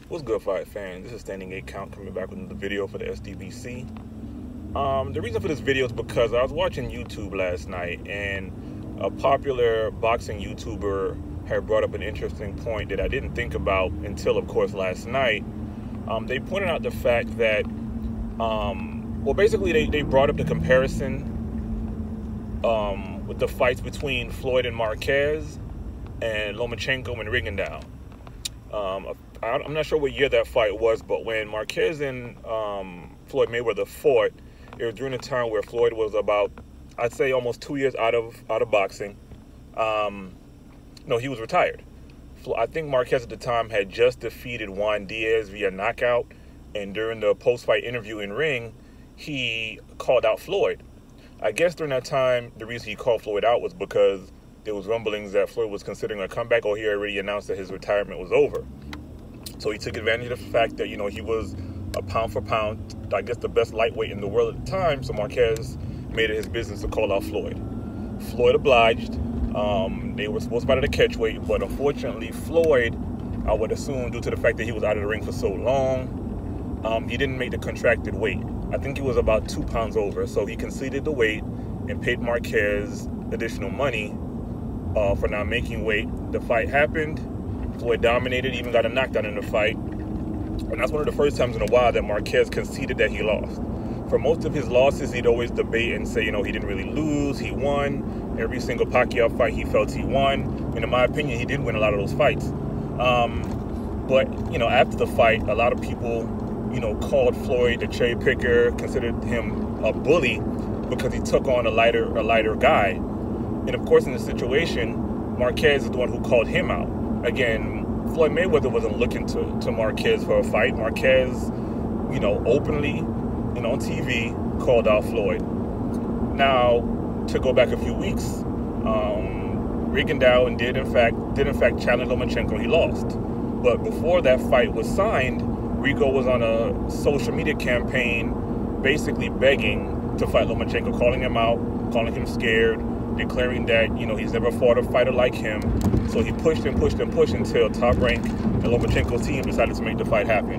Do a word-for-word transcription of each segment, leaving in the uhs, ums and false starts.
What's good, Fight fans? This is Standing eight Count coming back with another video for the S D B C. Um, the reason for this video is because I was watching YouTube last night and a popular boxing YouTuber had brought up an interesting point that I didn't think about until, of course, last night. Um, they pointed out the fact that, um, well, basically they, they brought up the comparison um, with the fights between Floyd and Marquez and Lomachenko and Rigondeaux. Um, I'm not sure what year that fight was, but when Marquez and um, Floyd Mayweather fought, it was during a time where Floyd was about, I'd say, almost two years out of out of boxing. Um, no, he was retired. I think Marquez at the time had just defeated Juan Diaz via knockout, and during the post-fight interview in ring, he called out Floyd. I guess during that time, the reason he called Floyd out was because there was rumblings that Floyd was considering a comeback, or he already announced that his retirement was over. So he took advantage of the fact that, you know, he was a pound for pound, I guess the best lightweight in the world at the time, so Marquez made it his business to call out Floyd. Floyd obliged. Um, they were supposed to fight at a catchweight, but unfortunately Floyd, I would assume due to the fact that he was out of the ring for so long, um, he didn't make the contracted weight. I think he was about two pounds over, so he conceded the weight and paid Marquez additional money uh, for not making weight. The fight happened. Floyd dominated, even got a knockdown in the fight. And that's one of the first times in a while that Marquez conceded that he lost. For most of his losses, he'd always debate and say, you know, he didn't really lose, he won. Every single Pacquiao fight, he felt he won. And in my opinion, he did win a lot of those fights. Um, but, you know, after the fight, a lot of people, you know, called Floyd a cherry picker, considered him a bully because he took on a lighter, a lighter guy. And of course, in this situation, Marquez is the one who called him out. Again, Floyd Mayweather wasn't looking to, to Marquez for a fight. Marquez, you know, openly, you know, on T V, called out Floyd. Now, to go back a few weeks, um, Rigondeaux and did in fact did in fact challenge Lomachenko. He lost, but before that fight was signed, Rigo was on a social media campaign, basically begging to fight Lomachenko, calling him out, calling him scared, declaring that, you know, he's never fought a fighter like him. So he pushed and pushed and pushed until Top Rank and Lomachenko's team decided to make the fight happen.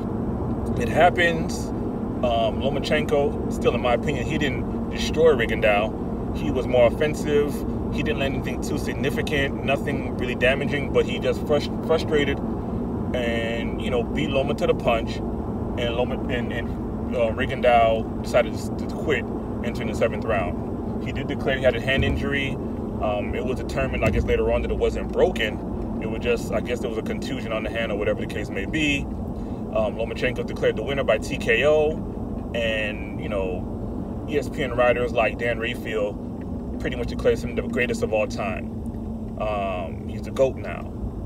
It happens. Um, Lomachenko, still in my opinion, he didn't destroy Rigondeaux. He was more offensive. He didn't land anything too significant, nothing really damaging, but he just frust frustrated and, you know, beat Loma to the punch. And Loma and, and uh, Rigondeaux decided to, to quit entering the seventh round. He did declare he had a hand injury. Um, it was determined, I guess, later on that it wasn't broken. It was just, I guess there was a contusion on the hand or whatever the case may be. Um, Lomachenko declared the winner by T K O. And, you know, E S P N writers like Dan Rayfield pretty much declares him the greatest of all time. Um, he's the GOAT now.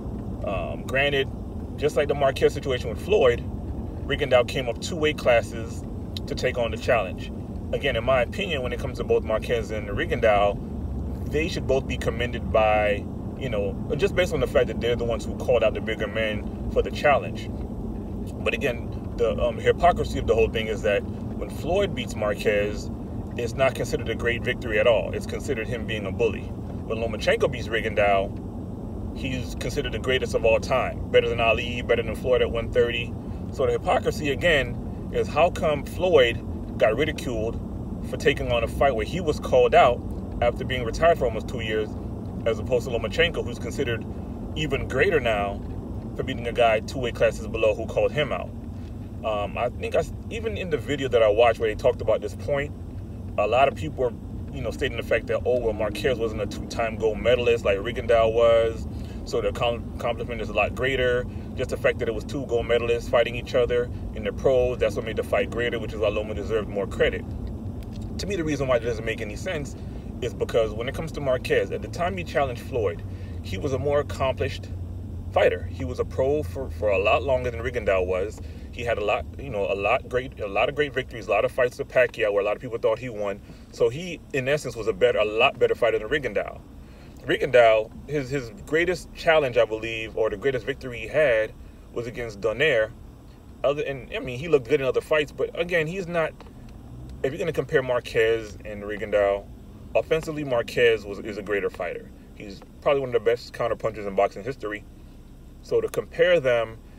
Um, granted, just like the Marquez situation with Floyd, Rigondeaux came up two weight classes to take on the challenge. Again, in my opinion, when it comes to both Marquez and Rigondeaux, they should both be commended by, you know, just based on the fact that they're the ones who called out the bigger men for the challenge. But again, the um, hypocrisy of the whole thing is that when Floyd beats Marquez, it's not considered a great victory at all. It's considered him being a bully. When Lomachenko beats Rigondeaux, he's considered the greatest of all time. Better than Ali, better than Floyd at one thirty. So the hypocrisy, again, is how come Floyd got ridiculed for taking on a fight where he was called out after being retired for almost two years, as opposed to Lomachenko, who's considered even greater now for beating a guy two weight classes below who called him out. Um, I think I, even in the video that I watched where they talked about this point, a lot of people were, you know, stating the fact that, oh, well, Marquez wasn't a two-time gold medalist like Rigondeaux was, so the accomplishment is a lot greater. Just the fact that it was two gold medalists fighting each other in the pros, that's what made the fight greater, which is why Loma deserved more credit. To me, the reason why it doesn't make any sense is because when it comes to Marquez, at the time he challenged Floyd, he was a more accomplished fighter. He was a pro for, for a lot longer than Rigondeaux was. He had a lot, you know, a lot great, a lot of great victories, a lot of fights with Pacquiao where a lot of people thought he won. So he, in essence, was a better, a lot better fighter than Rigondeaux. Rigondeaux, his his greatest challenge, I believe, or the greatest victory he had, was against Donaire. Other, and I mean, he looked good in other fights, but again, he's not. If you're going to compare Marquez and Rigondeaux, offensively, Marquez was is a greater fighter. He's probably one of the best counterpunchers in boxing history. So to compare them,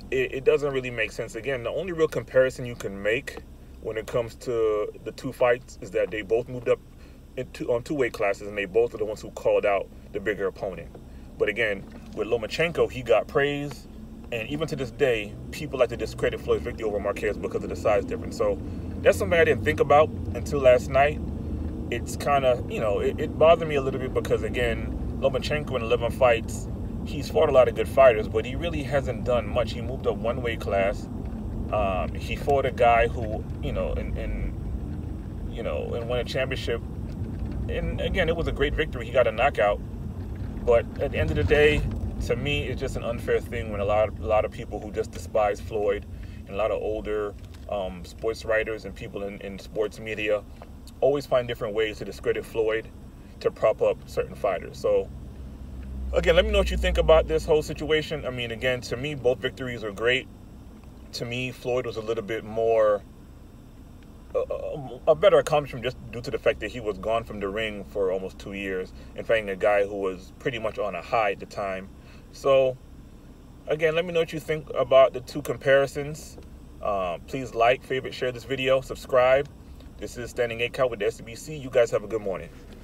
it, it doesn't really make sense. Again, the only real comparison you can make when it comes to the two fights is that they both moved up into, on two weight classes, and they both are the ones who called out the bigger opponent. But again, with Lomachenko, he got praise, and even to this day, people like to discredit Floyd's victory over Marquez because of the size difference. So that's something I didn't think about until last night. It's kind of, you know, it, it bothered me a little bit because, again, Lomachenko in eleven fights, he's fought a lot of good fighters, but he really hasn't done much. He moved up one weight class. Um, he fought a guy who, you know, and, and you know, and won a championship. And again, it was a great victory. He got a knockout. But at the end of the day, to me, it's just an unfair thing when a lot of, a lot of people who just despise Floyd, and a lot of older um, sports writers and people in, in sports media always find different ways to discredit Floyd to prop up certain fighters. So again, let me know what you think about this whole situation. I mean, again, to me, both victories are great. To me, Floyd was a little bit more, uh, a better accomplishment just due to the fact that he was gone from the ring for almost two years and fighting a guy who was pretty much on a high at the time. So again, let me know what you think about the two comparisons. Uh, please like, favorite, share this video, subscribe. This is Standing eight Count with the S B C. You guys have a good morning.